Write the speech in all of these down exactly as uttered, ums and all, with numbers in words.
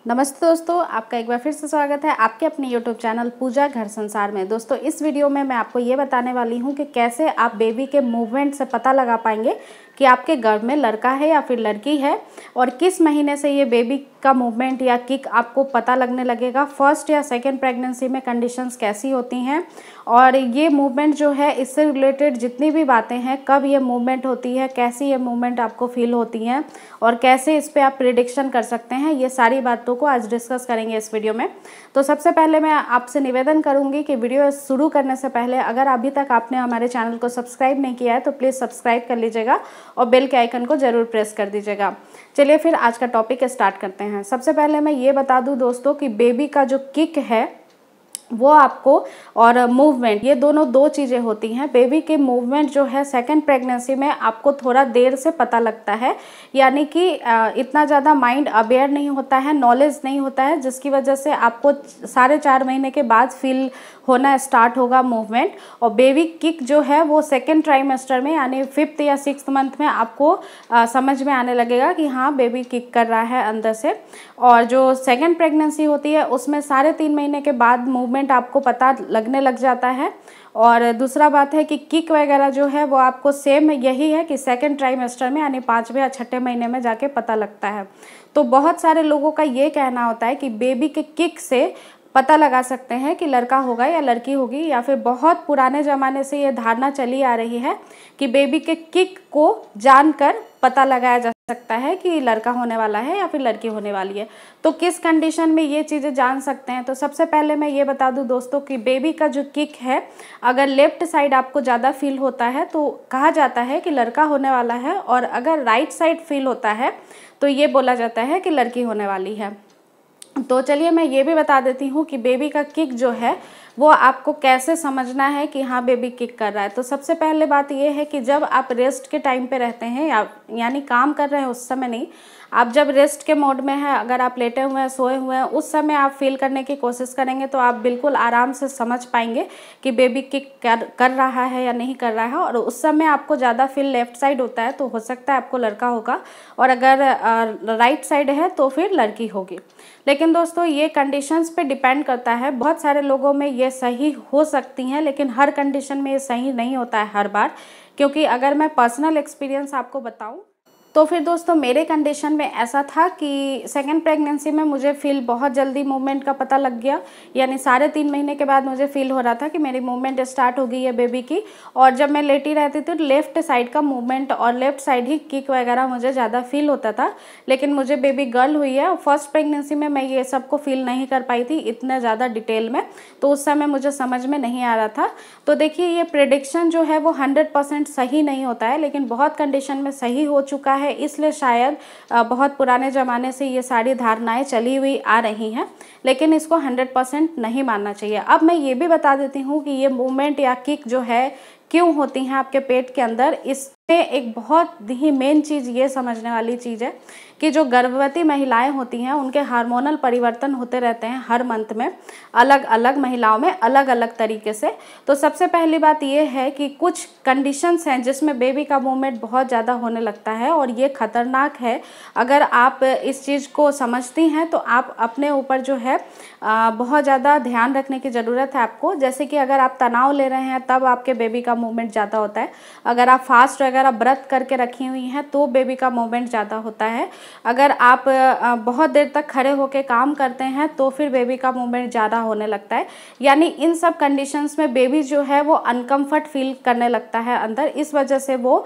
नमस्ते दोस्तों, आपका एक बार फिर से स्वागत है आपके अपने यूट्यूब चैनल पूजा घर संसार में। दोस्तों, इस वीडियो में मैं आपको ये बताने वाली हूँ कि कैसे आप बेबी के मूवमेंट से पता लगा पाएंगे कि आपके गर्भ में लड़का है या फिर लड़की है, और किस महीने से ये बेबी का मूवमेंट या किक आपको पता लगने लगेगा। फर्स्ट या सेकेंड प्रेगनेंसी में कंडीशंस कैसी होती हैं, और ये मूवमेंट जो है इससे रिलेटेड जितनी भी बातें हैं, कब ये मूवमेंट होती है, कैसी ये मूवमेंट आपको फील होती हैं और कैसे इस पर आप प्रिडिक्शन कर सकते हैं, ये सारी बातों को आज डिस्कस करेंगे इस वीडियो में। तो सबसे पहले मैं आपसे निवेदन करूंगी कि वीडियो शुरू करने से पहले अगर अभी तक आपने हमारे चैनल को सब्सक्राइब नहीं किया है तो प्लीज़ सब्सक्राइब कर लीजिएगा और बेल के आइकन को ज़रूर प्रेस कर दीजिएगा। चलिए फिर आज का टॉपिक स्टार्ट करते हैं। सबसे पहले मैं ये बता दूं दोस्तों कि बेबी का जो किक है वो आपको और मूवमेंट, ये दोनों दो चीज़ें होती हैं। बेबी के मूवमेंट जो है सेकंड प्रेगनेंसी में आपको थोड़ा देर से पता लगता है, यानी कि इतना ज़्यादा माइंड अवेयर नहीं होता है, नॉलेज नहीं होता है, जिसकी वजह से आपको साढ़े चार महीने के बाद फील होना स्टार्ट होगा मूवमेंट। और बेबी किक जो है वो सेकेंड ट्राइमेस्टर में यानी फिफ्थ या सिक्स मंथ में आपको आ, समझ में आने लगेगा कि हाँ बेबी किक कर रहा है अंदर से। और जो सेकेंड प्रेगनेंसी होती है उसमें साढ़े तीन महीने के बाद मूवमेंट आपको पता लगने लग जाता है। और दूसरा बात है कि किक वगैरह जो है वो आपको सेम यही है कि सेकेंड ट्राइमेस्टर में यानी पाँचवें या छठे महीने में जाके पता लगता है। तो बहुत सारे लोगों का ये कहना होता है कि बेबी के किक से पता लगा सकते हैं कि लड़का होगा या लड़की होगी, या फिर बहुत पुराने ज़माने से ये धारणा चली आ रही है कि बेबी के किक को जानकर पता लगाया जा सकता है कि लड़का होने वाला है या फिर लड़की होने वाली है। तो किस कंडीशन में ये चीज़ें जान सकते हैं, तो सबसे पहले मैं ये बता दूं दोस्तों कि बेबी का जो किक है अगर लेफ्ट साइड आपको ज़्यादा फील होता है तो कहा जाता है कि लड़का होने वाला है, और अगर राइट साइड फील होता है तो ये बोला जाता है कि लड़की होने वाली है। तो चलिए मैं ये भी बता देती हूँ कि बेबी का किक जो है वो आपको कैसे समझना है कि हाँ बेबी किक कर रहा है। तो सबसे पहले बात ये है कि जब आप रेस्ट के टाइम पे रहते हैं या यानी काम कर रहे हैं उस समय नहीं, आप जब रेस्ट के मोड में हैं, अगर आप लेटे हुए हैं, सोए हुए हैं, उस समय आप फील करने की कोशिश करेंगे तो आप बिल्कुल आराम से समझ पाएंगे कि बेबी किक कर कर रहा है या नहीं कर रहा है। और उस समय आपको ज़्यादा फील लेफ्ट साइड होता है तो हो सकता है आपको लड़का होगा, और अगर राइट साइड है तो फिर लड़की होगी। लेकिन दोस्तों ये कंडीशंस पे डिपेंड करता है। बहुत सारे लोगों में ये सही हो सकती हैं, लेकिन हर कंडीशन में ये सही नहीं होता है हर बार। क्योंकि अगर मैं पर्सनल एक्सपीरियंस आपको बताऊं तो फिर दोस्तों मेरे कंडीशन में ऐसा था कि सेकेंड प्रेगनेंसी में मुझे फील बहुत जल्दी मूवमेंट का पता लग गया, यानी साढ़े तीन महीने के बाद मुझे फील हो रहा था कि मेरी मूवमेंट स्टार्ट हो गई है बेबी की। और जब मैं लेटी रहती थी तो लेफ्ट साइड का मूवमेंट और लेफ्ट साइड ही किक वगैरह मुझे ज़्यादा फील होता था। लेकिन मुझे बेबी गर्ल हुई है और फर्स्ट प्रेगनेंसी में मैं ये सब को फील नहीं कर पाई थी इतने ज़्यादा डिटेल में, तो उस समय मुझे समझ में नहीं आ रहा था। तो देखिए ये प्रेडिक्शन जो है वो हंड्रेड परसेंट सही नहीं होता है, लेकिन बहुत कंडीशन में सही हो चुका है, इसलिए शायद बहुत पुराने ज़माने से ये सारी धारणाएं चली हुई आ रही हैं। लेकिन इसको हंड्रेड परसेंट नहीं मानना चाहिए। अब मैं ये भी बता देती हूँ कि ये मूवमेंट या किक जो है क्यों होती हैं आपके पेट के अंदर। इसमें एक बहुत ही मेन चीज़ ये समझने वाली चीज़ है कि जो गर्भवती महिलाएं होती हैं उनके हार्मोनल परिवर्तन होते रहते हैं हर मंथ में, अलग अलग महिलाओं में अलग अलग तरीके से। तो सबसे पहली बात ये है कि कुछ कंडीशंस हैं जिसमें बेबी का मूवमेंट बहुत ज़्यादा होने लगता है, और ये खतरनाक है। अगर आप इस चीज़ को समझती हैं तो आप अपने ऊपर जो है आ, बहुत ज़्यादा ध्यान रखने की ज़रूरत है आपको। जैसे कि अगर आप तनाव ले रहे हैं तब आपके बेबी का मूवमेंट ज़्यादा होता है, अगर आप फास्ट वगैरह व्रत करके रखी हुई हैं तो बेबी का मूवमेंट ज़्यादा होता है, अगर आप बहुत देर तक खड़े होकर काम करते हैं तो फिर बेबी का मूवमेंट ज़्यादा होने लगता है। यानी इन सब कंडीशंस में बेबी जो है वो अनकम्फर्ट फील करने लगता है अंदर, इस वजह से वो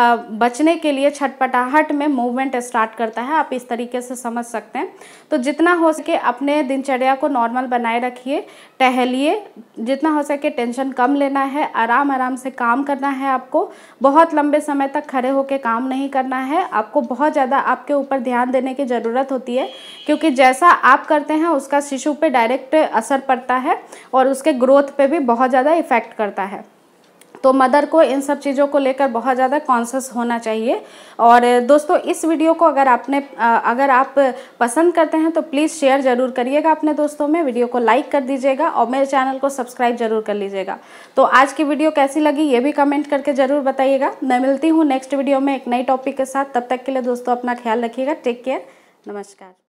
बचने के लिए छटपटाहट में मूवमेंट स्टार्ट करता है। आप इस तरीके से समझ सकते हैं। तो जितना हो सके अपने दिनचर्या को नॉर्मल बनाए रखिए, टहलिए, जितना हो सके टेंशन कम लेना है, आराम आराम से काम करना है आपको, बहुत लंबे समय तक खड़े होकर काम नहीं करना है। आपको बहुत ज़्यादा आपके ऊपर ध्यान देने की ज़रूरत होती है, क्योंकि जैसा आप करते हैं उसका शिशु पे डायरेक्ट असर पड़ता है और उसके ग्रोथ पे भी बहुत ज़्यादा इफ़ेक्ट करता है। तो मदर को इन सब चीज़ों को लेकर बहुत ज़्यादा कॉन्शियस होना चाहिए। और दोस्तों इस वीडियो को अगर आपने अगर आप पसंद करते हैं तो प्लीज़ शेयर ज़रूर करिएगा अपने दोस्तों में, वीडियो को लाइक कर दीजिएगा और मेरे चैनल को सब्सक्राइब जरूर कर लीजिएगा। तो आज की वीडियो कैसी लगी ये भी कमेंट करके ज़रूर बताइएगा। मैं मिलती हूँ नेक्स्ट वीडियो में एक नई टॉपिक के साथ। तब तक के लिए दोस्तों अपना ख्याल रखिएगा। टेक केयर, नमस्कार।